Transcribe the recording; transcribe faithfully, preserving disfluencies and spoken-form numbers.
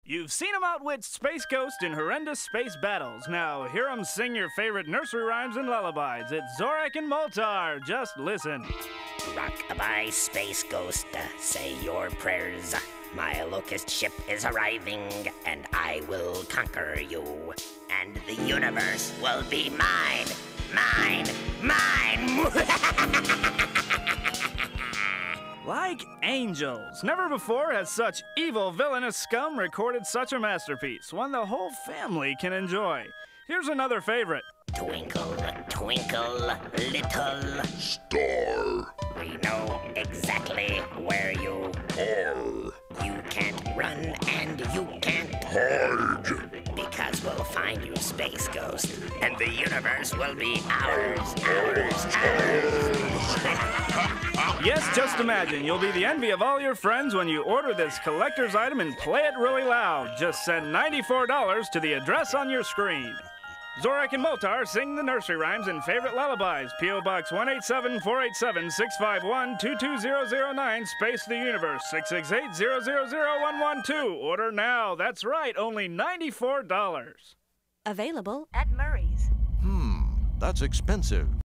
You've seen 'em outwit Space Ghost in horrendous space battles. Now, hear 'em sing your favorite nursery rhymes and lullabies. It's Zorak and Moltar. Just listen. Rock-a-bye, Space Ghost, say your prayers. My locust ship is arriving, and I will conquer you. And the universe will be mine, mine, mine! Like angels. Never before has such evil, villainous scum recorded such a masterpiece, one the whole family can enjoy. Here's another favorite. Twinkle, twinkle, little star. We know exactly where you are. You can't run and you can't hide. Because we'll find you, Space Ghost, and the universe will be ours, ours, ours. Yes, just imagine. You'll be the envy of all your friends when you order this collector's item and play it really loud. Just send ninety-four dollars to the address on your screen. Zorak and Moltar sing the nursery rhymes and favorite lullabies. P O Box one eight seven four eight seven six five one two two zero zero nine, Space the Universe, six six eight zero zero zero one one two. Order now. That's right, only ninety-four dollars. Available at Murray's. Hmm, that's expensive.